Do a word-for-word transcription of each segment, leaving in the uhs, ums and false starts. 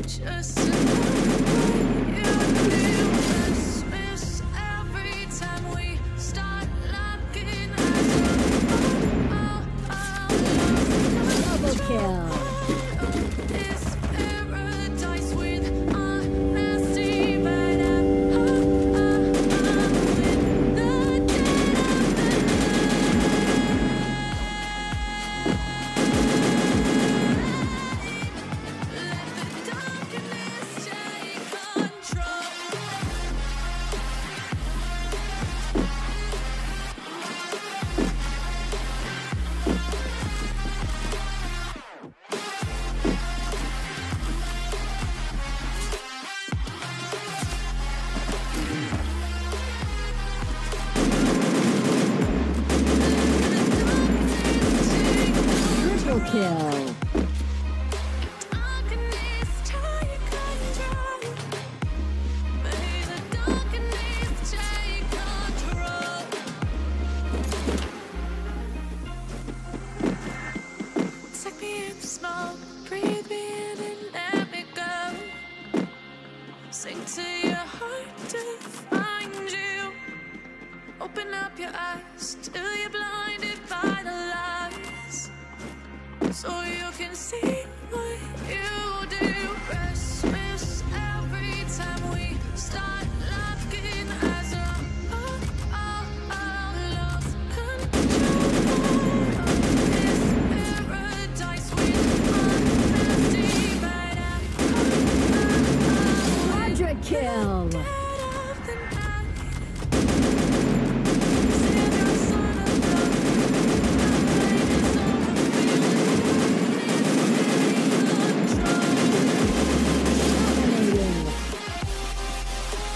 Just what you do. Christmas every time we start locking eyes. Oh, oh, oh, Double kill. This paradise with honesty, but I'm oh, oh, oh, in the dead of the let the darkness take control. Triple kill. Darkness take control. May the darkness take control. Take me in the smoke, breathe me in and let me go. Sing to your heart to find you. Open up your eyes till you're blinded by the lies, so you can see what you do. Christmas every time we start locking eyes. Oh, oh, oh, lost control of this paradise with honesty, but I oh, oh, oh, Quadra kill. dead of the night. Save your son of love. Dominating.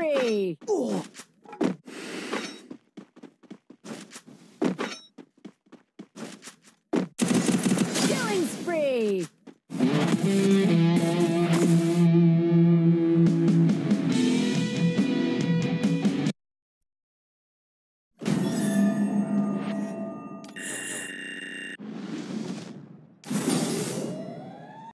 spree. Oh.